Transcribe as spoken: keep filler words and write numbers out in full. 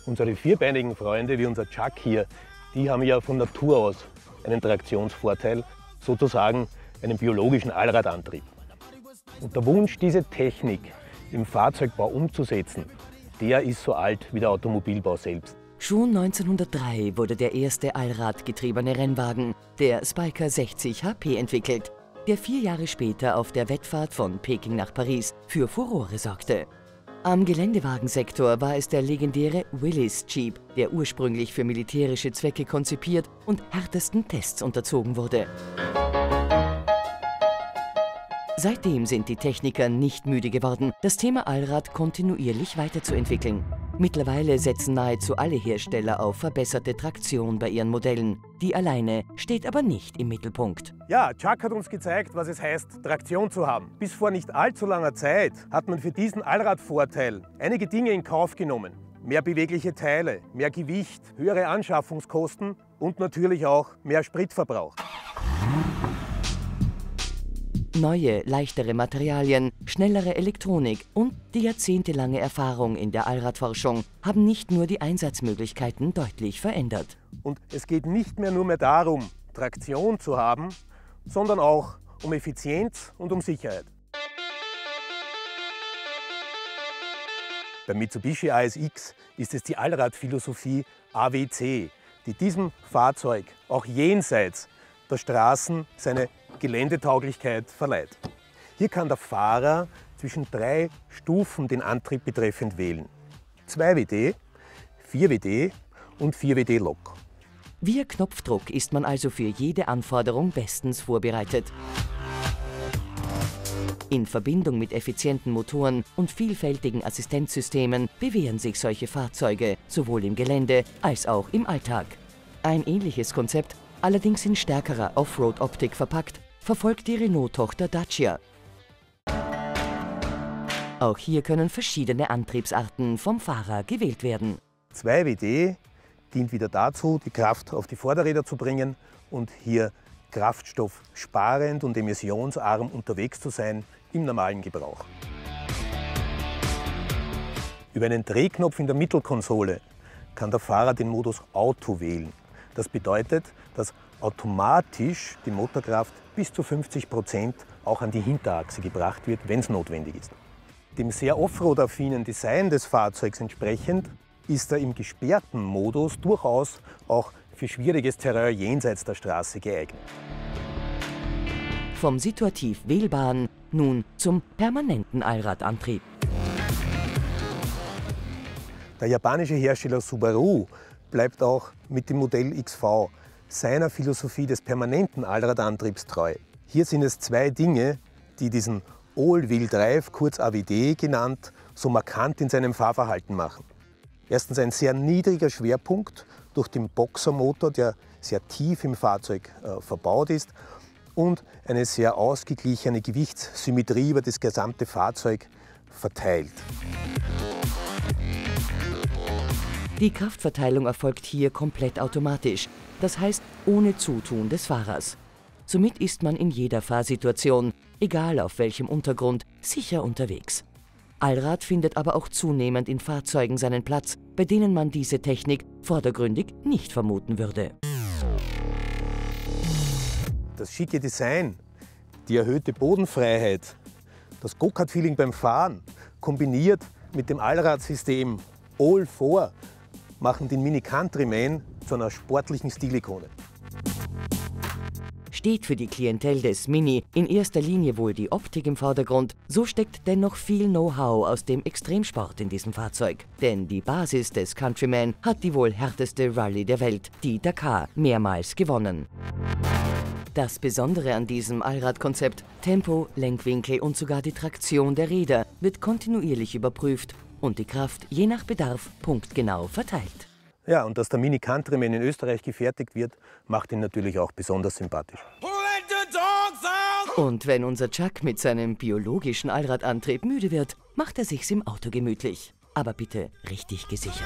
Unsere vierbeinigen Freunde, wie unser Chuck hier, die haben ja von Natur aus einen Traktionsvorteil, sozusagen einen biologischen Allradantrieb. Und der Wunsch, diese Technik im Fahrzeugbau umzusetzen, der ist so alt wie der Automobilbau selbst. Schon neunzehnhundertdrei wurde der erste allradgetriebene Rennwagen, der Spyker sechzig H P, entwickelt, der vier Jahre später auf der Wettfahrt von Peking nach Paris für Furore sorgte. Am Geländewagensektor war es der legendäre Willys Jeep, der ursprünglich für militärische Zwecke konzipiert und härtesten Tests unterzogen wurde. Seitdem sind die Techniker nicht müde geworden, das Thema Allrad kontinuierlich weiterzuentwickeln. Mittlerweile setzen nahezu alle Hersteller auf verbesserte Traktion bei ihren Modellen. Die alleine steht aber nicht im Mittelpunkt. Ja, Chuck hat uns gezeigt, was es heißt, Traktion zu haben. Bis vor nicht allzu langer Zeit hat man für diesen Allradvorteil einige Dinge in Kauf genommen. Mehr bewegliche Teile, mehr Gewicht, höhere Anschaffungskosten und natürlich auch mehr Spritverbrauch. Neue, leichtere Materialien, schnellere Elektronik und die jahrzehntelange Erfahrung in der Allradforschung haben nicht nur die Einsatzmöglichkeiten deutlich verändert. Und es geht nicht mehr nur mehr darum, Traktion zu haben, sondern auch um Effizienz und um Sicherheit. Bei Mitsubishi A S X ist es die Allradphilosophie A W C, die diesem Fahrzeug auch jenseits der Straßen seine Geländetauglichkeit verleiht. Hier kann der Fahrer zwischen drei Stufen den Antrieb betreffend wählen. zwei W D, vier W D und vier W D Lok. Via Knopfdruck ist man also für jede Anforderung bestens vorbereitet. In Verbindung mit effizienten Motoren und vielfältigen Assistenzsystemen bewähren sich solche Fahrzeuge sowohl im Gelände als auch im Alltag. Ein ähnliches Konzept, allerdings in stärkerer Offroad-Optik verpackt, verfolgt die Renault-Tochter Dacia. Auch hier können verschiedene Antriebsarten vom Fahrer gewählt werden. zwei W D dient wieder dazu, die Kraft auf die Vorderräder zu bringen und hier kraftstoffsparend und emissionsarm unterwegs zu sein im normalen Gebrauch. Über einen Drehknopf in der Mittelkonsole kann der Fahrer den Modus Auto wählen. Das bedeutet, dass automatisch die Motorkraft bis zu fünfzig Prozent auch an die Hinterachse gebracht wird, wenn es notwendig ist. Dem sehr offroad-affinen Design des Fahrzeugs entsprechend ist er im gesperrten Modus durchaus auch für schwieriges Terrain jenseits der Straße geeignet. Vom situativ wählbaren nun zum permanenten Allradantrieb. Der japanische Hersteller Subaru bleibt auch mit dem Modell X V seiner Philosophie des permanenten Allradantriebs treu. Hier sind es zwei Dinge, die diesen All-Wheel Drive, kurz A W D genannt, so markant in seinem Fahrverhalten machen. Erstens ein sehr niedriger Schwerpunkt durch den Boxermotor, der sehr tief im Fahrzeug äh, verbaut ist, und eine sehr ausgeglichene Gewichtssymmetrie über das gesamte Fahrzeug verteilt. Die Kraftverteilung erfolgt hier komplett automatisch, das heißt ohne Zutun des Fahrers. Somit ist man in jeder Fahrsituation, egal auf welchem Untergrund, sicher unterwegs. Allrad findet aber auch zunehmend in Fahrzeugen seinen Platz, bei denen man diese Technik vordergründig nicht vermuten würde. Das schicke Design, die erhöhte Bodenfreiheit, das Go-Kart-Feeling beim Fahren, kombiniert mit dem Allradsystem All vier, machen den Mini Countryman zu einer sportlichen Stilikone. Steht für die Klientel des Mini in erster Linie wohl die Optik im Vordergrund, so steckt dennoch viel Know-how aus dem Extremsport in diesem Fahrzeug. Denn die Basis des Countryman hat die wohl härteste Rallye der Welt, die Dakar, mehrmals gewonnen. Das Besondere an diesem Allradkonzept, Tempo, Lenkwinkel und sogar die Traktion der Räder, wird kontinuierlich überprüft und die Kraft je nach Bedarf punktgenau verteilt. Ja, und dass der Mini Countryman in Österreich gefertigt wird, macht ihn natürlich auch besonders sympathisch. Und wenn unser Chuck mit seinem biologischen Allradantrieb müde wird, macht er sich's im Auto gemütlich. Aber bitte richtig gesichert.